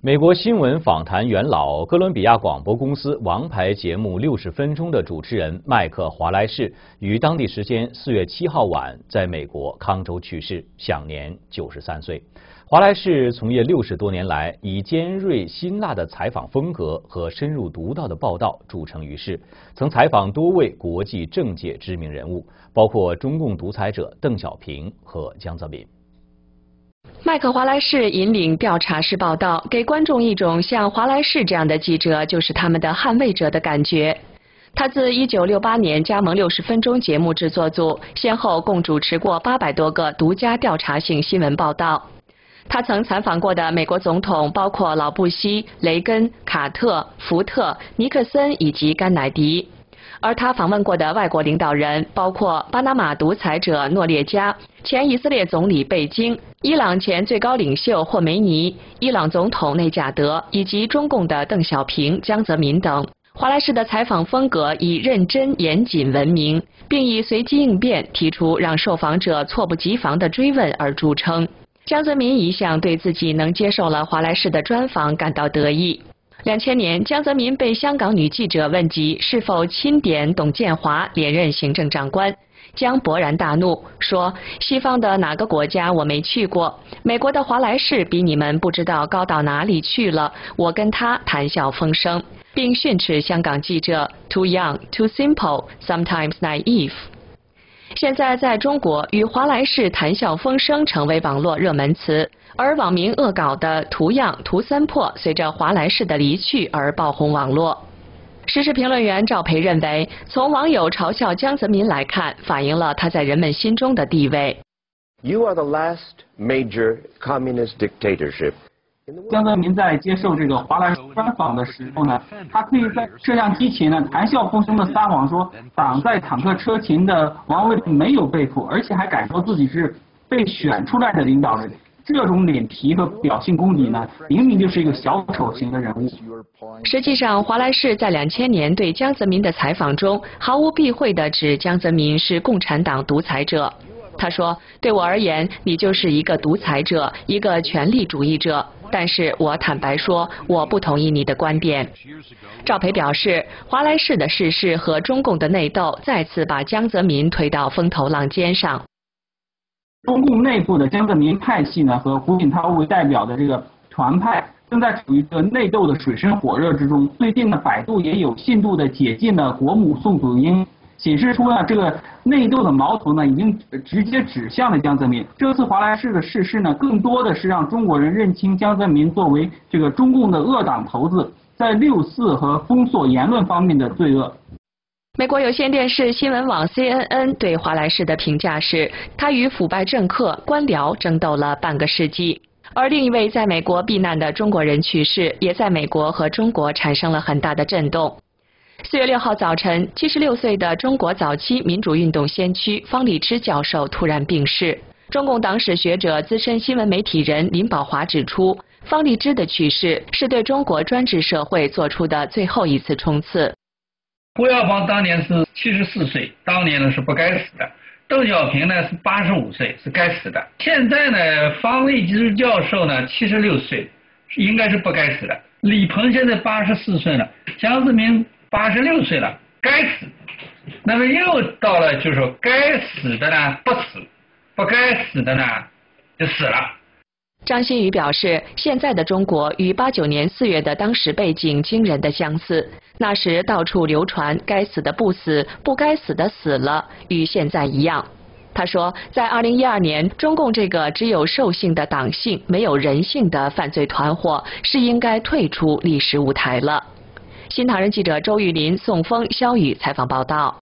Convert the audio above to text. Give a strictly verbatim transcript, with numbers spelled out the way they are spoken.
美国新闻访谈元老、哥伦比亚广播公司王牌节目《六十分钟》的主持人麦克·华莱士于当地时间四月七号晚在美国康州去世，享年九十三岁。华莱士从业六十多年来，以尖锐辛辣的采访风格和深入独到的报道著称于世，曾采访多位国际政界知名人物，包括中共独裁者邓小平和江泽民。 麦克·华莱士引领调查式报道，给观众一种像华莱士这样的记者就是他们的捍卫者的感觉。他自一九六八年加盟六十分钟节目制作组，先后共主持过八百多个独家调查性新闻报道。他曾采访过的美国总统包括老布希、雷根、卡特、福特、尼克森以及甘乃迪。而他访问过的外国领导人包括巴拿马独裁者诺列加、前以色列总理贝京、伊朗前最高领袖霍梅尼、伊朗总统内贾德以及中共的邓小平、江泽民等。华莱士的采访风格以认真严谨闻名，并以随机应变提出让受访者猝不及防的追问而著称。江泽民一向对自己能接受了华莱士的专访感到得意。两千年，江泽民被香港女记者问及是否钦点董建华连任行政长官，江勃然大怒，说：“西方的哪个国家我没去过？美国的华莱士比你们不知道高到哪里去了，我跟他谈笑风生。”并训斥香港记者 “too young, too simple, sometimes naive”。现在在中国，与华莱士谈笑风生成为网络热门词。而网民恶搞的图样图森破随着华莱士的离去而爆红网络。时事评论员赵培认为，从网友嘲笑江泽民来看，反映了他在人们心中的地位。 You are the last major communist dictatorship. 江泽民在接受这个华莱士专访的时候呢，他可以在摄像机前呢谈笑风生的撒谎说，党在坦克车前的王位没有被俘，而且还敢说自己是被选出来的领导人。这种脸皮和表现功底呢，明明就是一个小丑型的人物。 实际上，华莱士在两千年对江泽民的采访中，毫无避讳地指江泽民是共产党独裁者。他说：“对我而言，你就是一个独裁者，一个权力主义者。但是我坦白说，我不同意你的观点。”赵培表示，华莱士的逝世和中共的内斗再次把江泽民推到风头浪尖上。 中共内部的江泽民派系呢，和胡锦涛为代表的这个团派正在处于这个内斗的水深火热之中。最近呢，百度也有信度的解禁了国母宋祖英，显示出呢这个内斗的矛头呢已经直接指向了江泽民。这次华莱士的逝世呢，更多的是让中国人认清江泽民作为这个中共的恶党头子，在六四和封锁言论方面的罪恶。 美国有线电视新闻网 C N N 对华莱士的评价是，他与腐败政客、官僚争斗了半个世纪。而另一位在美国避难的中国人去世，也在美国和中国产生了很大的震动。四月六号早晨，七十六岁的中国早期民主运动先驱方励之教授突然病逝。中共党史学者、资深新闻媒体人林保华指出，方励之的去世是对中国专制社会做出的最后一次冲刺。 胡耀邦当年是七十四岁，当年呢是不该死的；邓小平呢是八十五岁，是该死的。现在呢，方励之教授呢七十六岁，应该是不该死的。李鹏现在八十四岁了，江泽民八十六岁了，该死。那么又到了就是说，该死的呢不死，不该死的呢就死了。 张馨予表示，现在的中国与八九年四月的当时背景惊人的相似。那时到处流传该死的不死，不该死的死了，与现在一样。他说，在二零一二年，中共这个只有兽性的党性、没有人性的犯罪团伙是应该退出历史舞台了。新唐人记者周玉林、宋峰、肖宇采访报道。